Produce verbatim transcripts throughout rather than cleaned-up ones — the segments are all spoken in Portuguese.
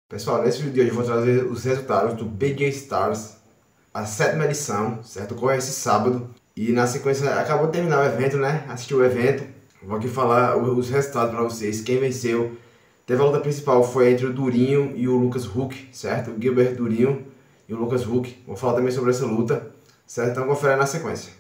Pessoal, nesse vídeo de hoje eu vou trazer os resultados do B J Stars, a sétima edição, certo? Ocorre esse sábado e na sequência acabou de terminar o evento, né? Assisti o evento, vou aqui falar os resultados para vocês, quem venceu. Teve a luta principal, foi entre o Durinho e o Lucas Huck, certo? O Gilbert Durinho e o Lucas Huck. Vou falar também sobre essa luta, certo? Então confere na sequência.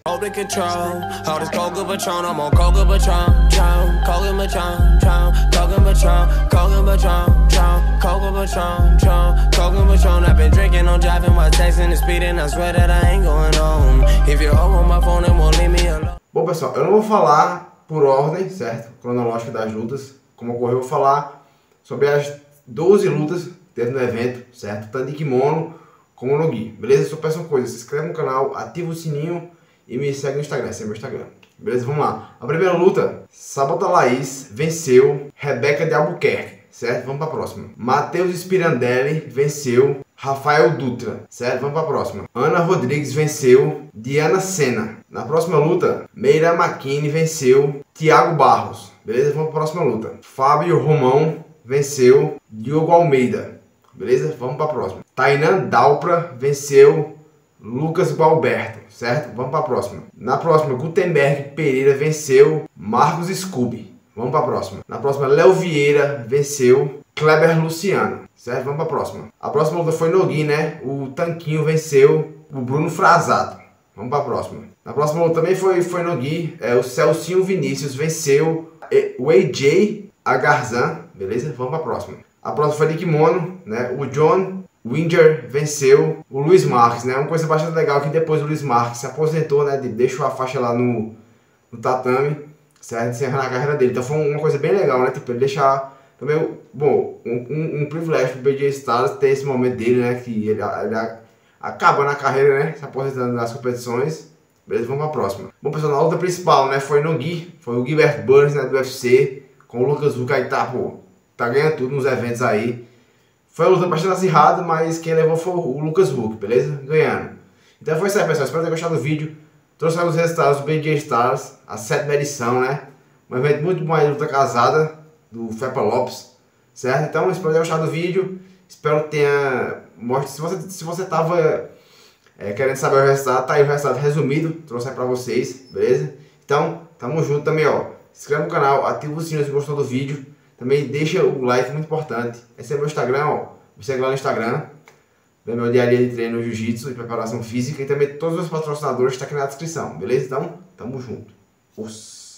Bom pessoal, eu não vou falar por ordem, certo? Cronológica das lutas, como ocorreu, eu vou falar sobre as doze lutas que teve no evento, certo? Tanto de kimono como no gi, beleza? Só peço uma coisa, se inscreve no canal, ativa o sininho e me segue no Instagram, esse é meu Instagram. Beleza? Vamos lá. A primeira luta, Sabota Laís venceu Rebeca de Albuquerque, certo? Vamos para a próxima. Matheus Spirandelli venceu Rafael Dutra, certo? Vamos para a próxima. Ana Rodrigues venceu Diana Senna. Na próxima luta, Meira Makini venceu Thiago Barros, beleza? Vamos para a próxima luta. Fábio Romão venceu Diogo Almeida, beleza? Vamos para a próxima. Tainan Dalpra venceu Lucas Gualberto, certo? Vamos para a próxima. Na próxima, Gutenberg Pereira venceu Marcos Scooby. Vamos para a próxima. Na próxima, Léo Vieira venceu Kleber Luciano, certo? Vamos para a próxima. A próxima luta foi no gi, né? O Tanquinho venceu o Bruno Frazato. Vamos para a próxima. Na próxima luta também foi, foi no gi. É, o Celcinho Vinícius venceu o A J Agarzan, beleza? Vamos para a próxima. A próxima foi de kimono, né? O John Winger venceu o Luiz Marques, né? Uma coisa bastante legal que depois o Luiz Marques se aposentou, né? Deixou a faixa lá no, no tatame, certo? Encerrando a carreira dele. Então foi uma coisa bem legal, né? Tipo, ele deixar também, bom, um, um, um privilégio pro B J Stars ter esse momento dele, né? Que ele, ele acaba na carreira, né? Se aposentando nas competições. Beleza? Vamos para a próxima. Bom, pessoal, na luta principal, né? Foi no gi, foi o Gilbert Burns, né? Do U F C, com o Lucas Huck aí, tá, pô, tá ganhando tudo nos eventos aí. Foi uma luta bastante acirrada, mas quem levou foi o Lucas Huck, beleza? Ganhando. Então foi isso aí, pessoal. Espero ter gostado do vídeo. Trouxe os resultados do B J Stars, a sétima edição, né? Um evento muito bom aí, luta casada, do Fepa Lopes, certo? Então, espero ter gostado do vídeo. Espero que tenha... Mostre, se você, se você tava é, querendo saber o resultado, tá aí o resultado resumido. Trouxe aí pra vocês, beleza? Então, tamo junto também, ó. Se inscreve no canal, ativa o sininho se gostou do vídeo. Também deixa o like, muito importante. Esse é meu Instagram, ó. Me segue lá no Instagram. Vê meu dia a dia de treino no jiu-jitsu e preparação física. E também todos os patrocinadores estão aqui na descrição, beleza? Então, tamo junto. Os...